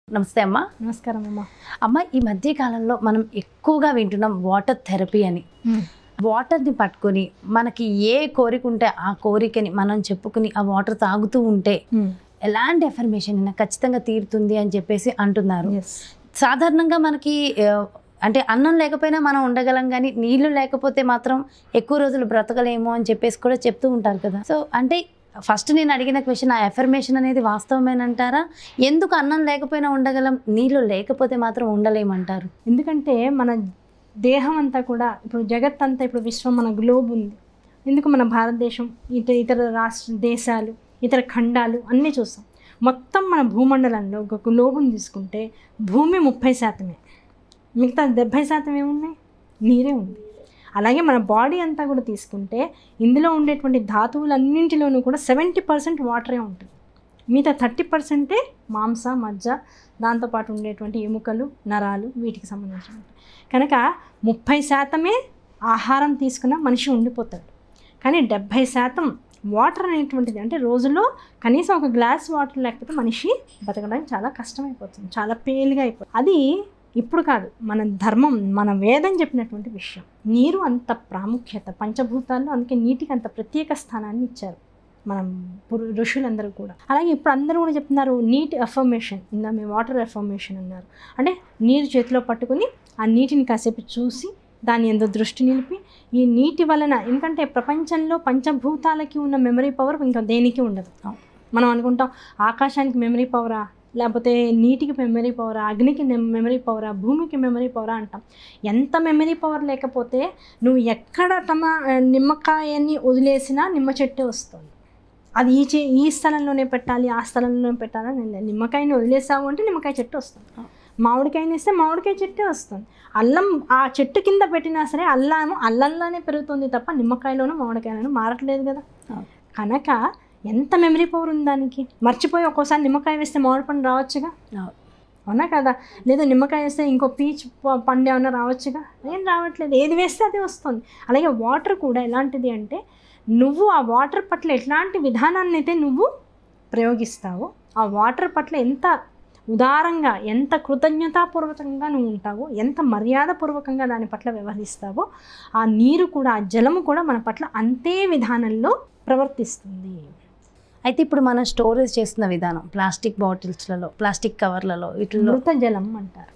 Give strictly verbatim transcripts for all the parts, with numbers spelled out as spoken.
నమస్తే అమ్మ. నమస్కారం అమ్మ. అమ్మ, ఈ మధ్య కాలంలో మనం ఎక్కువగా వింటున్నాం వాటర్ థెరపీ అని. వాటర్ని పట్టుకొని మనకి ఏ కోరిక ఉంటే ఆ కోరికని మనం చెప్పుకుని ఆ వాటర్ తాగుతూ ఉంటే ఎలాంటి ఎఫర్మేషన్ అయినా ఖచ్చితంగా తీరుతుంది అని చెప్పేసి అంటున్నారు. సాధారణంగా మనకి అంటే అన్నం లేకపోయినా మనం ఉండగలం, కానీ నీళ్లు లేకపోతే మాత్రం ఎక్కువ రోజులు బ్రతకలేము అని చెప్పేసి కూడా చెప్తూ ఉంటారు కదా. సో అంటే ఫస్ట్ నేను అడిగిన క్వశ్చన్, ఆ ఎఫర్మేషన్ అనేది వాస్తవమేనంటారా? ఎందుకు అన్నం లేకపోయినా ఉండగలం, నీళ్ళు లేకపోతే మాత్రం ఉండలేమంటారు? ఎందుకంటే మన దేహం అంతా కూడా ఇప్పుడు జగత్ అంతా ఇప్పుడు విశ్వం మన గ్లోబ్ ఉంది. ఎందుకు మన భారతదేశం ఇతర ఇతర రాష్ట్ర దేశాలు ఇతర ఖండాలు అన్నీ చూస్తాం. మొత్తం మన భూమండలంలో ఒక గ్లోబుని తీసుకుంటే భూమి ముప్పై శాతమే, మిగతా డెబ్భై శాతం ఏమున్నాయి? నీరే ఉంది. అలాగే మన బాడీ అంతా కూడా తీసుకుంటే ఇందులో ఉండేటువంటి ధాతువులన్నింటిలోనూ కూడా సెవెంటీ పర్సెంట్ వాటరే ఉంటుంది. మిగతా థర్టీ పర్సెంటే మాంస మజ్జ, దాంతోపాటు ఉండేటువంటి ఎముకలు నరాలు వీటికి సంబంధించిన. కనుక ముప్పై శాతమే ఆహారం తీసుకున్న మనిషి ఉండిపోతాడు. కానీ డెబ్భై శాతం వాటర్ అనేటువంటిది, అంటే రోజులో కనీసం ఒక గ్లాస్ వాటర్ లేకపోతే మనిషి బతకడానికి చాలా కష్టమైపోతుంది, చాలా పేలుగా అయిపోతుంది. అది ఇప్పుడు కాదు, మన ధర్మం మన వేదం చెప్పినటువంటి విషయం. నీరు అంత ప్రాముఖ్యత పంచభూతాల్లో, అందుకే నీటికి అంత ప్రత్యేక స్థానాన్ని ఇచ్చారు మనం ఋషులందరూ కూడా. అలాగే ఇప్పుడు అందరూ కూడా చెప్తున్నారు నీటి అఫర్మేషన్. ఇందా మేము వాటర్ అఫర్మేషన్ అన్నారు. అంటే నీరు చేతిలో పట్టుకుని ఆ నీటిని కాసేపు చూసి దాని ఎంతో దృష్టి నిలిపి ఈ నీటి వలన, ఎందుకంటే ప్రపంచంలో పంచభూతాలకి ఉన్న మెమరీ పవర్ ఇంకా దేనికి ఉండదు. మనం అనుకుంటాం ఆకాశానికి మెమరీ పవరా, లేకపోతే నీటికి మెమరీ పవరా, అగ్నికి మెమరీ పవరా, భూమికి మెమరీ పవరా అంటాం. ఎంత మెమరీ పవర్ లేకపోతే నువ్వు ఎక్కడ తమ నిమ్మకాయని వదిలేసినా నిమ్మ చెట్టే వస్తుంది. అది ఈ చే ఈ స్థలంలోనే పెట్టాలి ఆ స్థలంలోనే పెట్టాలని నిమ్మకాయని వదిలేసావు అంటే నిమ్మకాయ చెట్టు వస్తుంది. మామిడికాయని వేస్తే మామిడికాయ చెట్టే వస్తుంది. అల్లం ఆ చెట్టు కింద పెట్టినా సరే అల్లం అల్లంలానే పెరుగుతుంది తప్ప నిమ్మకాయలోనూ మామిడికాయలోనూ మారట్లేదు కదా. కనుక ఎంత మెమరీ పవర్ ఉంది దానికి. మర్చిపోయి ఒక్కోసారి నిమ్మకాయ వేస్తే మామిడి పండు రావచ్చుగా, అవునా కదా? లేదా నిమ్మకాయ వేస్తే ఇంకో పీచ్ పండు ఏమన్నా రావచ్చుగా, ఏం రావట్లేదు. ఏది వేస్తే అదే వస్తుంది. అలాగే వాటర్ కూడా ఎలాంటిది అంటే, నువ్వు ఆ వాటర్ పట్ల ఎట్లాంటి విధానాన్ని అయితే నువ్వు ప్రయోగిస్తావో, ఆ వాటర్ పట్ల ఎంత ఉదారంగా ఎంత కృతజ్ఞతాపూర్వకంగా నువ్వు ఉంటావో, ఎంత మర్యాదపూర్వకంగా దాని పట్ల వ్యవహరిస్తావో, ఆ నీరు కూడా ఆ జలము కూడా మన పట్ల అంతే విధానంలో ప్రవర్తిస్తుంది. అయితే ఇప్పుడు మనం స్టోరేజ్ చేస్తున్న విధానం ప్లాస్టిక్ బాటిల్స్లలో, ప్లాస్టిక్ కవర్లలో, వీటిలో మృత జలం అంటారు.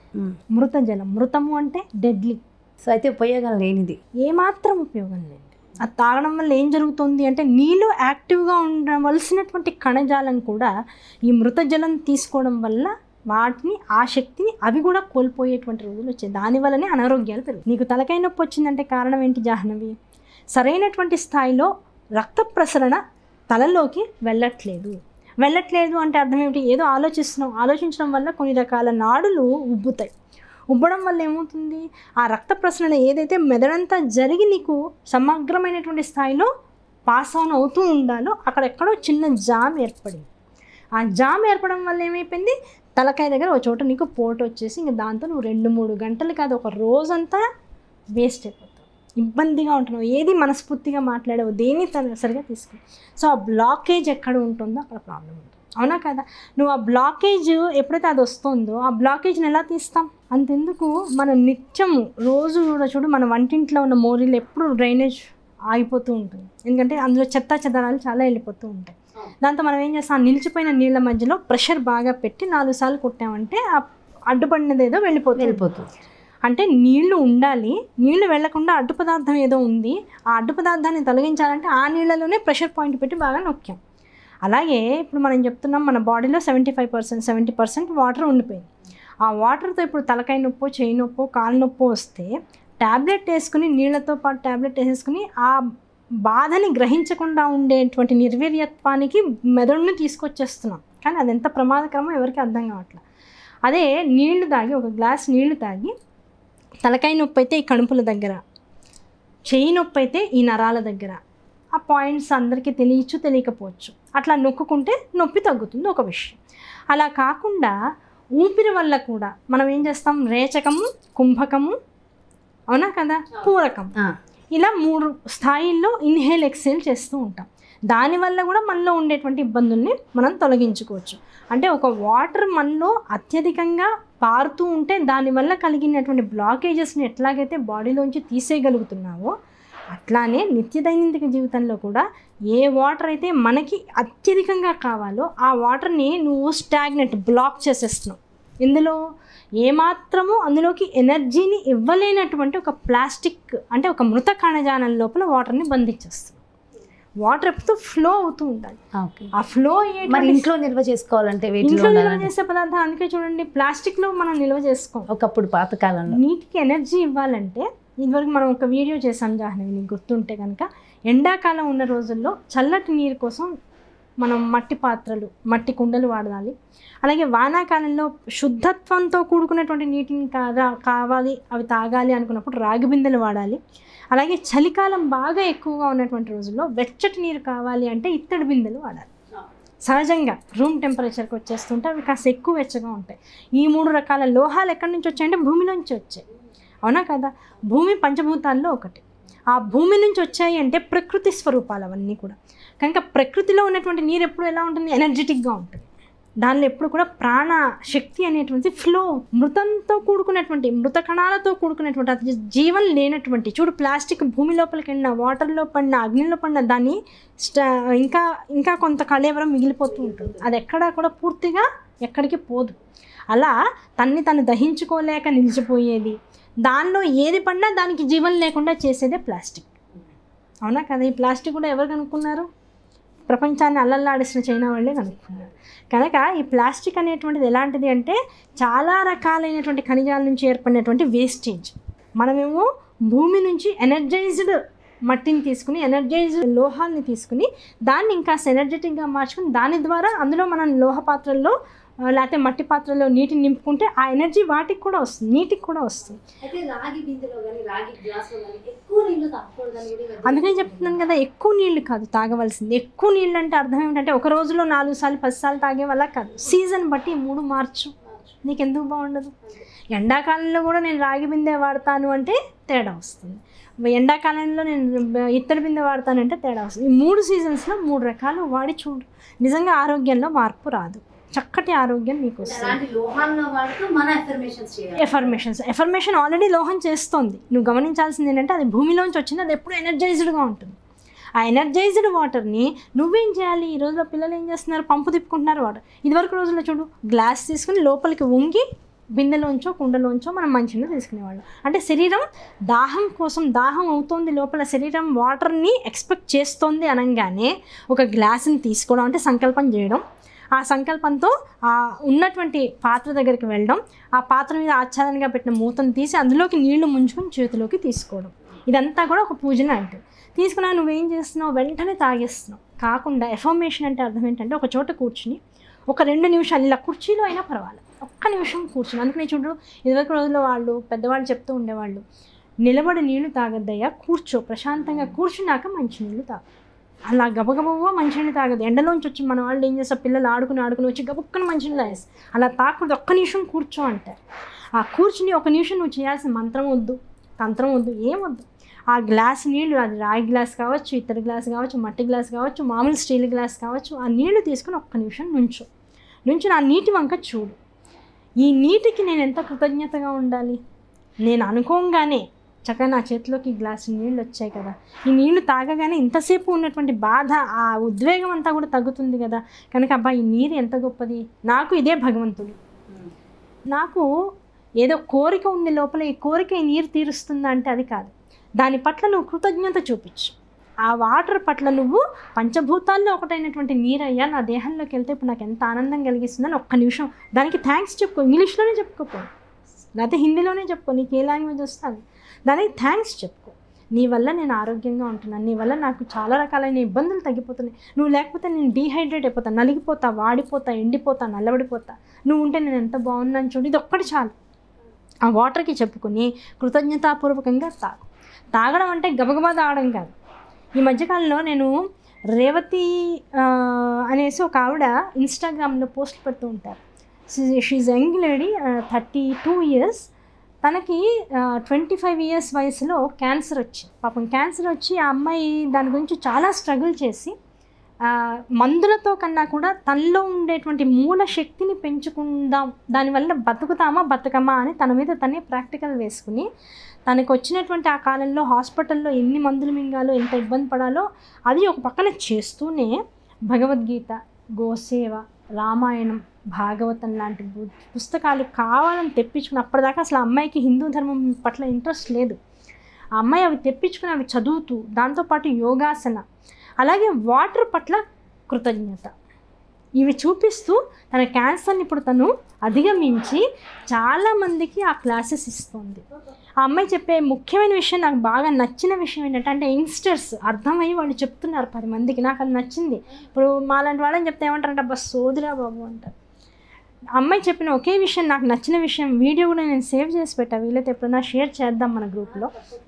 మృత జలం, మృతము అంటే డెడ్లీ. సో అయితే ఉపయోగం లేనిది, ఏమాత్రం ఉపయోగం లేదు. అది తాగడం వల్ల ఏం జరుగుతుంది అంటే, నీళ్ళు యాక్టివ్గా ఉండవలసినటువంటి కణజాలం కూడా ఈ మృత జలం తీసుకోవడం వల్ల వాటిని ఆ శక్తిని అవి కూడా కోల్పోయేటువంటి రోజులు వచ్చాయి. దానివల్లనే అనారోగ్యాలు పెరుగుతాయి. నీకు తలకాయ నొప్పి వచ్చిందంటే కారణం ఏంటి జాహ్నవి? సరైనటువంటి స్థాయిలో రక్త ప్రసరణ తలలోకి వెళ్ళట్లేదు. వెళ్ళట్లేదు అంటే అర్థం ఏమిటి? ఏదో ఆలోచిస్తున్నాం, ఆలోచించడం వల్ల కొన్ని రకాల నాడులు ఉబ్బుతాయి. ఉబ్బడం వల్ల ఏమవుతుంది? ఆ రక్త ప్రసరణ ఏదైతే మెదడంతా జరిగి నీకు సమగ్రమైనటువంటి స్థాయిలో పాస్ ఆన్ అవుతూ ఉండాలో అక్కడెక్కడో చిన్న జామ్ ఏర్పడింది. ఆ జామ్ ఏర్పడడం వల్ల ఏమైపోయింది? తలకాయ దగ్గర ఒక చోట నీకు పోటు వచ్చేసి ఇంక దాంతో నువ్వు రెండు మూడు గంటలు కాదు ఒక రోజంతా వేస్ట్ అయిపోతావు, ఇబ్బందిగా ఉంటున్నావు, ఏది మనస్ఫూర్తిగా మాట్లాడవు, దేని సరిగా తీసుకో. సో ఆ బ్లాకేజ్ ఎక్కడ ఉంటుందో అక్కడ ప్రాబ్లం ఉంటుంది, అవునా కదా? నువ్వు ఆ బ్లాకేజ్ ఎప్పుడైతే అది వస్తుందో ఆ బ్లాకేజ్ని ఎలా తీస్తాం? అంతెందుకు మనం నిత్యము రోజు కూడా చూడు, మన వంటింట్లో ఉన్న మోరీలు ఎప్పుడు డ్రైనేజ్ ఆగిపోతూ ఉంటుంది. ఎందుకంటే అందులో చెత్త చెదరాలు చాలా వెళ్ళిపోతూ ఉంటాయి. దాంతో మనం ఏం చేస్తాం? నిలిచిపోయిన నీళ్ళ మధ్యలో ప్రెషర్ బాగా పెట్టి నాలుగు సార్లు కొట్టామంటే ఆ అడ్డుపడినది ఏదో వెళ్ళిపోతుంది వెళ్ళిపోతుంది అంటే నీళ్లు ఉండాలి, నీళ్లు వెళ్లకుండా అడ్డు పదార్థం ఏదో ఉంది, ఆ అడ్డు పదార్థాన్ని తొలగించాలంటే ఆ నీళ్ళలోనే ప్రెషర్ పాయింట్ పెట్టి బాగా నొక్కాం. అలాగే ఇప్పుడు మనం చెప్తున్నాం మన బాడీలో seventy five percent seventy percent water ఉండిపోయింది. ఆ వాటర్తో ఇప్పుడు తలకాయ నొప్పో చేయి నొప్పో కాలు నొప్పో వస్తే ట్యాబ్లెట్ వేసుకుని నీళ్లతో పాటు ట్యాబ్లెట్ వేసేసుకుని ఆ బాధని గ్రహించకుండా ఉండేటువంటి నిర్వీర్యత్వానికి మెదడుని తీసుకొచ్చేస్తున్నాం. కానీ అది ఎంత ప్రమాదకరమో ఎవరికి అర్థం కావట్లేదు. అదే నీళ్లు తాగి, ఒక గ్లాస్ నీళ్లు తాగి, తలకాయ నొప్పి అయితే ఈ కణుపుల దగ్గర, చేయి నొప్పి అయితే ఈ నరాల దగ్గర, ఆ పాయింట్స్ అందరికీ తెలియచ్చు తెలియకపోవచ్చు, అట్లా నొక్కుంటే నొప్పి తగ్గుతుంది ఒక విషయం. అలా కాకుండా ఊపిరి వల్ల కూడా మనం ఏం చేస్తాం? రేచకము, కుంభకము, అవునా కదా, పూరకం, ఇలా మూడు స్థాయిల్లో ఇన్హేల్ ఎక్సేల్ చేస్తూ ఉంటాం. దానివల్ల కూడా మనలో ఉండేటువంటి ఇబ్బందుల్ని మనం తొలగించుకోవచ్చు. అంటే ఒక వాటర్ మనలో అత్యధికంగా పారుతూ ఉంటే దానివల్ల కలిగినటువంటి బ్లాకేజెస్ని ఎట్లాగైతే బాడీలోంచి తీసేయగలుగుతున్నావో అట్లానే నిత్య దైనందిక జీవితంలో కూడా ఏ వాటర్ అయితే మనకి అత్యధికంగా కావాలో ఆ వాటర్ని నువ్వు స్టాగ్నెట్ బ్లాక్ చేసేస్తున్నావు. ఇందులో ఏమాత్రము అందులోకి ఎనర్జీని ఇవ్వలేనటువంటి ఒక ప్లాస్టిక్ అంటే ఒక మృత కణజాలం లోపల వాటర్ని బంధించేస్తుంది. వాటర్ ఎప్పుడు ఫ్లో అవుతూ ఉండాలి. ఆ ఫ్లో మరి ఇంట్లో నిల్వ చేసుకోవాలంటే ఇంట్లో నిల్వ చేసే పదార్థాలు అందుకే చూడండి ప్లాస్టిక్లో మనం నిల్వ చేసుకోం. ఒకప్పుడు పాతకాలంలో నీటికి ఎనర్జీ ఇవ్వాలంటే ఇదివరకు మనం ఒక వీడియో చేసాం జాహ్నవి, నీకు గుర్తుంటే కనుక ఎండాకాలం ఉన్న రోజుల్లో చల్లటి నీరు కోసం మనం మట్టి పాత్రలు మట్టి కుండలు వాడాలి. అలాగే వానాకాలంలో శుద్ధత్వంతో కూడుకున్నటువంటి నీటిని కాదా కావాలి అవి తాగాలి అనుకున్నప్పుడు రాగి బిందెలు వాడాలి. అలాగే చలికాలం బాగా ఎక్కువగా ఉన్నటువంటి రోజుల్లో వెచ్చటి నీరు కావాలి అంటే ఇత్తడి బిందెలు వాడాలి. సహజంగా రూమ్ టెంపరేచర్కి వచ్చేస్తుంటే అవి కాస్త ఎక్కువ వెచ్చగా ఉంటాయి. ఈ మూడు రకాల లోహాలు ఎక్కడి నుంచి వచ్చాయంటే భూమిలోంచి వచ్చాయి, అవునా కదా? భూమి పంచభూతాల్లో ఒకటి. ఆ భూమి నుంచి వచ్చాయి అంటే ప్రకృతి స్వరూపాలు అవన్నీ కూడా. కనుక ప్రకృతిలో ఉన్నటువంటి నీరు ఎప్పుడు ఎలా ఉంటుంది? ఎనర్జెటిక్గా ఉంటుంది. దానిలో ఎప్పుడు కూడా ప్రాణ శక్తి అనేటువంటి ఫ్లో, మృతంతో కూడుకున్నటువంటి మృత కణాలతో కూడుకున్నటువంటి అది జీవం లేనటువంటి చూడు ప్లాస్టిక్ భూమి లోపలికి వెళ్ళిన వాటర్లో పడిన అగ్నిలో పడిన దాన్ని స్టా ఇంకా ఇంకా కొంత కళేవరం మిగిలిపోతూ ఉంటుంది. అది ఎక్కడా కూడా పూర్తిగా ఎక్కడికి పోదు. అలా తన్ని తను దహించుకోలేక నిలిచిపోయేది, దానిలో ఏది పడినా దానికి జీవం లేకుండా చేసేదే ప్లాస్టిక్, అవునా కదా? ఈ ప్లాస్టిక్ కూడా ఎవరు కనుక్కున్నారు? ప్రపంచాన్ని అల్లల్లాడిసిన చైనా వాళ్ళే కనుక్కున్నారు. కనుక ఈ ప్లాస్టిక్ అనేటువంటిది ఎలాంటిది అంటే చాలా రకాలైనటువంటి ఖనిజాల నుంచి ఏర్పడినటువంటి వేస్టేజ్. మనమేమో భూమి నుంచి ఎనర్జైజ్డ్ మట్టిని తీసుకుని ఎనర్జైజ్డ్ లోహాన్ని తీసుకుని దాన్ని ఇంకా ఎనర్జెటిక్గా మార్చుకుని దాని ద్వారా అందులో మనం లోహ పాత్రల్లో లేకపోతే మట్టి పాత్రలో నీటిని నింపుకుంటే ఆ ఎనర్జీ వాటికి కూడా వస్తుంది, నీటికి కూడా వస్తుంది. అందుకని చెప్తున్నాను కదా, ఎక్కువ నీళ్లు కాదు తాగవలసింది. ఎక్కువ నీళ్ళు అంటే అర్థం ఏమిటంటే ఒక రోజులో నాలుగు సార్లు పది సార్లు తాగే వల్ల కాదు, సీజన్ బట్టి మూడు మార్చు, నీకు ఎందుకు బాగుండదు? ఎండాకాలంలో కూడా నేను రాగి బిందె వాడతాను అంటే తేడా వస్తుంది, ఎండాకాలంలో నేను ఇత్తడి బిందె వాడతానంటే తేడా వస్తుంది. ఈ మూడు సీజన్స్లో మూడు రకాలు వాడి చూడు, నిజంగా ఆరోగ్యంలో మార్పు రాదు, చక్కటి ఆరోగ్యం మీకు వస్తుంది. ఎఫర్మేషన్స్ ఎఫర్మేషన్ ఆల్రెడీ లోహం చేస్తోంది. నువ్వు గమనించాల్సింది ఏంటంటే అది భూమిలోంచి వచ్చింది, అది ఎప్పుడు ఎనర్జైజ్డ్గా ఉంటుంది. ఆ ఎనర్జైజ్డ్ వాటర్ని నువ్వేం చేయాలి? ఈ రోజులో పిల్లలు ఏం చేస్తున్నారు? పంపు తిప్పుకుంటున్నారు వాటర్. ఇదివరకు రోజుల్లో చూడు గ్లాస్ తీసుకుని లోపలికి వంగి బిందెలోంచో కుండలోంచో మనం మంచిగా తీసుకునేవాళ్ళం. అంటే శరీరం దాహం కోసం దాహం అవుతోంది, లోపల శరీరం వాటర్ని ఎక్స్పెక్ట్ చేస్తోంది అనగానే ఒక గ్లాసుని తీసుకోవడం అంటే సంకల్పం చేయడం, ఆ సంకల్పంతో ఆ ఉన్నటువంటి పాత్ర దగ్గరికి వెళ్ళడం, ఆ పాత్ర మీద ఆచ్ఛాదనగా పెట్టిన మూతను తీసి అందులోకి నీళ్లు ముంచుకొని చేతిలోకి తీసుకోవడం, ఇదంతా కూడా ఒక పూజ లాంటిది. తీసుకున్నా నువ్వేం చేస్తున్నావు? వెంటనే తాగేస్తున్నావు. కాకుండా ఎఫర్మేషన్ అంటే అర్థం ఏంటంటే ఒక చోట కూర్చుని ఒక రెండు నిమిషాలు ఇలా కుర్చీలో అయినా పర్వాలేదు ఒక్క నిమిషం కూర్చుని. అందుకనే చూడు ఇదివరకు రోజుల్లో వాళ్ళు పెద్దవాళ్ళు చెప్తూ ఉండేవాళ్ళు, నిలబడి నీళ్లు తాగద్దయ్యా, కూర్చో, ప్రశాంతంగా కూర్చున్నాక మంచి నీళ్ళు తాగు. అలా గబగబగా మంచినీళ్ళు తాగదు. ఎండలోంచి వచ్చి మన వాళ్ళు ఏం చేస్తారు, పిల్లలు ఆడుకుని ఆడుకుని వచ్చి గబుక్కని మంచినీళ్ళు తాగేసి అలా తాకూడదు, ఒక్క నిమిషం కూర్చో అంటారు. ఆ కూర్చుని ఒక నిమిషం నువ్వు చేయాల్సిన మంత్రం వద్దు, తంత్రం వద్దు, ఏమొద్దు. ఆ గ్లాస్ నీళ్ళు, అది రాగి గ్లాస్ కావచ్చు, ఇత్తడి గ్లాస్ కావచ్చు, మట్టి గ్లాస్ కావచ్చు, మామూలు స్టీల్ గ్లాస్ కావచ్చు, ఆ నీళ్లు తీసుకుని ఒక్క నిమిషం నుంచో నుంచి ఆ నీటి వంక చూడు. ఈ నీటికి నేను ఎంత కృతజ్ఞతగా ఉండాలి. నేను అనుకోగానే చక్కగా నా చేతిలోకి గ్లాసు నీళ్ళు వచ్చాయి కదా, ఈ నీళ్లు తాగగానే ఇంతసేపు ఉన్నటువంటి బాధ, ఆ ఉద్వేగం అంతా కూడా తగ్గుతుంది కదా. కనుక అబ్బా ఈ నీరు ఎంత గొప్పది, నాకు ఇదే భగవంతుడు, నాకు ఏదో కోరిక ఉంది లోపల, ఈ కోరిక ఈ నీరు తీరుస్తుందా అంటే అది కాదు. దాని పట్ల నువ్వు కృతజ్ఞత చూపించు. ఆ వాటర్ పట్ల నువ్వు పంచభూతాల్లో ఒకటైనటువంటి నీరయ్యా నా దేహంలోకి వెళ్తే ఇప్పుడు నాకు ఎంత ఆనందం కలిగిస్తుందని ఒక్క నిమిషం దానికి థ్యాంక్స్ చెప్పుకో. ఇంగ్లీష్లోనే చెప్పుకోపో, లేకపోతే హిందీలోనే చెప్పుకో, నీకు ఏ లాంగ్వేజ్ వస్తుంది దానికి థ్యాంక్స్ చెప్పుకో. నీ వల్ల నేను ఆరోగ్యంగా ఉంటున్నాను, నీ వల్ల నాకు చాలా రకాలైన ఇబ్బందులు తగ్గిపోతున్నాయి, నువ్వు లేకపోతే నేను డీహైడ్రేట్ అయిపోతా, నలిగిపోతా, వాడిపోతా, ఎండిపోతా, నల్లబడిపోతా, నువ్వు ఉంటే నేను ఎంత బాగున్నాను చూడు. ఇది ఒక్కటి చాలు. ఆ వాటర్కి చెప్పుకొని కృతజ్ఞతాపూర్వకంగా తాగు. తాగడం అంటే గబగబా తాగడం కాదు. ఈ మధ్యకాలంలో నేను రేవతి అనేసి ఒక ఆవిడ ఇన్స్టాగ్రామ్లో పోస్టులు పెడుతూ ఉంటారు. She's young lady, thirty two years. తనకి ట్వంటీ ఫైవ్ ఇయర్స్ వయసులో క్యాన్సర్ వచ్చింది. పాపం క్యాన్సర్ వచ్చి ఆ అమ్మాయి దాని గురించి చాలా స్ట్రగుల్ చేసి మందులతో కన్నా కూడా తనలో ఉండేటువంటి మూల శక్తిని పెంచుకుందాం, దానివల్ల బతుకుతామా బతుకమా అని తన మీద తనే ప్రాక్టికల్ వేసుకుని తనకు వచ్చినటువంటి ఆ కాలంలో హాస్పిటల్లో ఎన్ని మందులు మింగాలో ఎంత ఇబ్బంది పడాలో అది ఒక పక్కన చేస్తూనే భగవద్గీత, గోసేవ, రామాయణం, భాగవతం లాంటి పుస్తకాలు కావాలని తెప్పించుకుని, అప్పటిదాకా అసలు ఆ అమ్మాయికి హిందూ ధర్మం పట్ల ఇంట్రెస్ట్ లేదు. ఆ అమ్మాయి అవి తెప్పించుకుని అవి చదువుతూ దాంతోపాటు యోగాసన, అలాగే వాటర్ పట్ల కృతజ్ఞత, ఇవి చూపిస్తూ తన క్యాన్సర్ని ఇప్పుడు తను అధిగమించి చాలామందికి ఆ క్లాసెస్ ఇస్తుంది. ఆ అమ్మాయి చెప్పే ముఖ్యమైన విషయం, నాకు బాగా నచ్చిన విషయం ఏంటంటే, అంటే యంగ్స్టర్స్ అర్థమయ్యి వాళ్ళు చెప్తున్నారు పది మందికి, నాకు అది నచ్చింది. ఇప్పుడు మాలాంటి వాళ్ళని చెప్తే ఏమంటారంటే అబ్బా సోదిరా బాబు అంటారు. అమ్మాయి చెప్పిన ఒకే విషయం, నాకు నచ్చిన విషయం, వీడియో కూడా నేను సేవ్ చేసి పెట్టా, వీలైతే ఎప్పుడైనా షేర్ చేద్దాం మన గ్రూప్లో.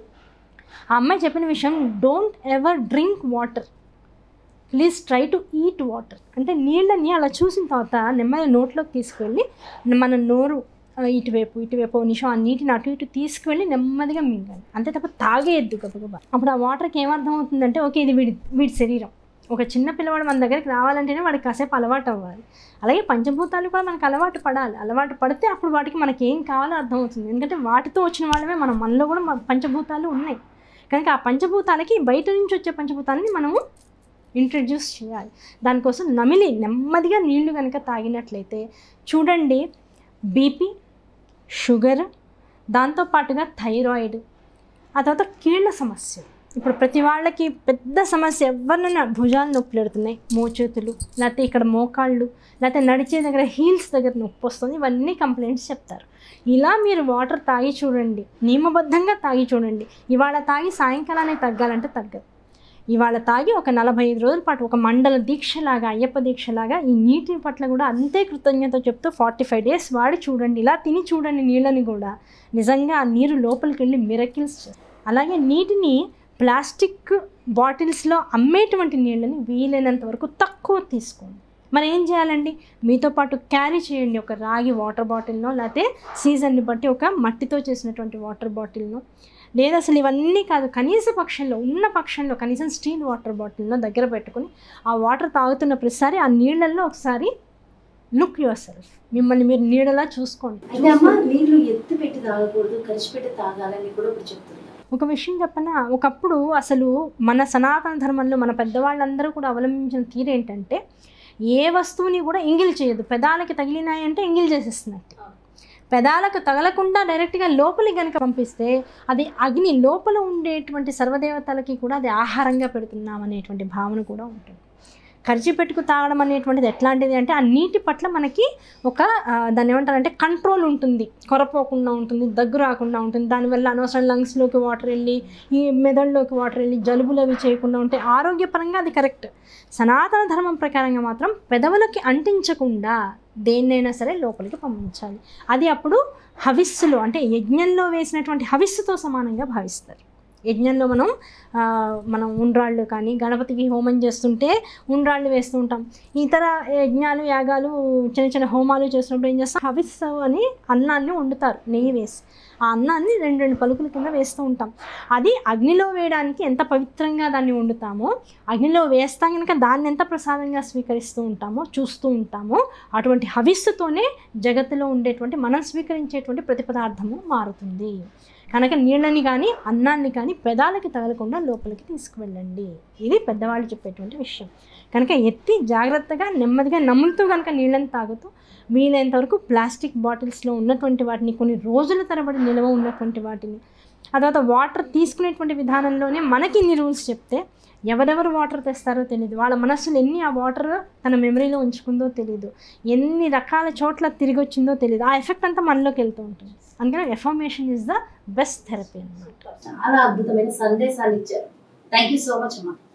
ఆ అమ్మాయి చెప్పిన విషయం, don't ever drink water, please try to eat water. అంటే నీళ్ళని అలా చూసిన తర్వాత నెమ్మది నోట్లోకి తీసుకువెళ్ళి మన నోరు ఇటువైపు ఇటువైపు నిమిషం ఆ నీటిని అటు ఇటు తీసుకువెళ్ళి నెమ్మదిగా మింగాలి, అంతే తప్ప తాగేయద్దు గబగబా. అప్పుడు ఆ వాటర్కి ఏమర్థం అవుతుందంటే, ఓకే ఇది వీడి వీడి శరీరం. ఒక చిన్న పిల్లవాడు మన దగ్గరికి రావాలంటేనే వాడికి కాసేపు అలవాటు అవ్వాలి. అలాగే పంచభూతాలు కూడా మనకు అలవాటు పడాలి. అలవాటు పడితే అప్పుడు వాటికి మనకి ఏం కావాలో అర్థమవుతుంది. ఎందుకంటే వాటితో వచ్చిన వాళ్ళమే మనం, మనలో కూడా పంచభూతాలు ఉన్నాయి కనుక ఆ పంచభూతాలకి బయట నుంచి వచ్చే పంచభూతాలని మనము ఇంట్రడ్యూస్ చేయాలి. దానికోసం నమిలి నెమ్మదిగా నీళ్లు కనుక తాగినట్లయితే చూడండి, బీపీ, షుగర్, దాంతోపాటుగా థైరాయిడ్, ఆ తర్వాత కీళ్ళ సమస్య. ఇప్పుడు ప్రతి వాళ్ళకి పెద్ద సమస్య, ఎవరినైనా భుజాలు నొప్పులు పెడుతున్నాయి, మోచేతులు, లేకపోతే ఇక్కడ మోకాళ్ళు, లేకపోతే నడిచే దగ్గర హీల్స్ దగ్గర నొప్పి వస్తుంది, ఇవన్నీ కంప్లైంట్స్ చెప్తారు. ఇలా మీరు వాటర్ తాగి చూడండి, నియమబద్ధంగా తాగి చూడండి. ఇవాళ తాగి సాయంకాలానికి తగ్గాలంటే తగ్గదు. ఇవాళ తాగి ఒక నలభై ఐదు రోజుల పాటు ఒక మండల దీక్షలాగా, అయ్యప్ప దీక్షలాగా ఈ నీటి పట్ల కూడా అంతే కృతజ్ఞత చెప్తూ ఫార్టీ ఫైవ్ డేస్ వాడి చూడండి. ఇలా తిని చూడండి నీళ్ళని కూడా, నిజంగా ఆ నీరు లోపలికి వెళ్ళి మిరకిల్స్. అలాగే నీటిని ప్లాస్టిక్ బాటిల్స్లో అమ్మేటువంటి నీళ్ళని వీలైనంత వరకు తక్కువ తీసుకోండి. మరి ఏం చేయాలండి, మీతో పాటు క్యారీ చేయండి ఒక రాగి వాటర్ బాటిల్నో, లేకపోతే సీజన్ని బట్టి ఒక మట్టితో చేసినటువంటి వాటర్ బాటిల్నో, లేదా అసలు ఇవన్నీ కాదు కనీస పక్షంలో ఉన్న పక్షంలో కనీసం స్టీల్ వాటర్ బాటిల్నో దగ్గర పెట్టుకుని ఆ వాటర్ తాగుతున్న ప్రతిసారి ఆ నీళ్ళల్లో ఒకసారి లుక్ యువర్ సెల్ఫ్, మిమ్మల్ని మీరు నీడలా చూసుకోండి. అయితే అమ్మ నీళ్ళు ఎత్తి పెట్టి తాగకూడదు, కలిసి పెట్టి తాగాలని కూడా ఇప్పుడు చెప్తున్నారు. ఒక విషయం చెప్పనా, ఒకప్పుడు అసలు మన సనాతన ధర్మంలో మన పెద్దవాళ్ళందరూ కూడా అవలంబించిన తీరు ఏంటంటే, ఏ వస్తువుని కూడా ఎంగిల్ చేయదు. పెదాలకి తగిలినాయంటే ఎంగిల్ చేసేస్తున్నట్టు. పెదాలకు తగలకుండా డైరెక్ట్గా లోపలికి కనుక పంపిస్తే అది అగ్ని, లోపల ఉండేటువంటి సర్వదేవతలకి కూడా అది ఆహారంగా పెడుతున్నాం అనేటువంటి భావన కూడా ఉంటుంది. ఖర్చు పెట్టుకు తాగడం అనేటువంటిది ఎట్లాంటిది అంటే, ఆ నీటి పట్ల మనకి ఒక దాన్ని ఏమంటారంటే కంట్రోల్ ఉంటుంది, కొరపోకుండా ఉంటుంది, దగ్గు రాకుండా ఉంటుంది. దానివల్ల అనవసరం లంగ్స్లోకి వాటర్ వెళ్ళి ఈ మెదడులోకి వాటర్ వెళ్ళి జలుబులు అవి చేయకుండా ఉంటే ఆరోగ్యపరంగా అది కరెక్ట్. సనాతన ధర్మం ప్రకారంగా మాత్రం పెదవులకి అంటించకుండా దేన్నైనా సరే లోపలికి పంపించాలి. అది అప్పుడు హవిస్సులో అంటే యజ్ఞంలో వేసినటువంటి హవిస్సుతో సమానంగా భావిస్తారు. యజ్ఞంలో మనం మనం ఉండ్రాళ్ళు కానీ గణపతికి హోమం చేస్తుంటే ఉండ్రాళ్ళు వేస్తూ ఉంటాం. ఇతర యజ్ఞాలు యాగాలు చిన్న చిన్న హోమాలు చేసినప్పుడు ఏం చేస్తాం, హవిస్సు అని అన్నాన్ని వండుతారు నెయ్యి వేసి. ఆ అన్నాన్ని రెండు రెండు పలుకుల కింద వేస్తూ ఉంటాం. అది అగ్నిలో వేయడానికి ఎంత పవిత్రంగా దాన్ని వండుతామో, అగ్నిలో వేస్తాం కనుక దాన్ని ఎంత ప్రసాదంగా స్వీకరిస్తూ ఉంటామో చూస్తూ ఉంటామో, అటువంటి హవిస్సుతోనే జగత్తులో ఉండేటువంటి మనం స్వీకరించేటువంటి ప్రతి పదార్థము మారుతుంది. కనుక నీళ్ళని కానీ అన్నాన్ని కానీ పెదాలకి తగలకుండా లోపలికి తీసుకువెళ్ళండి. ఇది పెద్దవాళ్ళు చెప్పేటువంటి విషయం. కనుక ఎత్తి జాగ్రత్తగా నెమ్మదిగా నమ్ముతూ కనుక నీళ్ళని తాగుతూ వీలైనంత వరకు ప్లాస్టిక్ బాటిల్స్లో ఉన్నటువంటి వాటిని, కొన్ని రోజుల తరబడి నిల్వ ఉన్నటువంటి వాటిని, ఆ తర్వాత వాటర్ తీసుకునేటువంటి విధానంలోనే మనకి ఇన్ని రూల్స్ చెప్తే ఎవరెవరు వాటర్ తెస్తారో తెలియదు, వాళ్ళ మనస్సులో ఎన్ని ఆ వాటర్ తన మెమరీలో ఉంచుకుందో తెలియదు, ఎన్ని రకాల చోట్ల తిరిగి వచ్చిందో తెలియదు. ఆ ఎఫెక్ట్ అంతా మనలోకి వెళ్తూ ఉంటుంది. అందుకని affirmation is the best therapy అన్నమాట. చాలా అద్భుతమైన సందేశాలు ఇచ్చారు. థ్యాంక్ యూ సో మచ్ అమ్మా.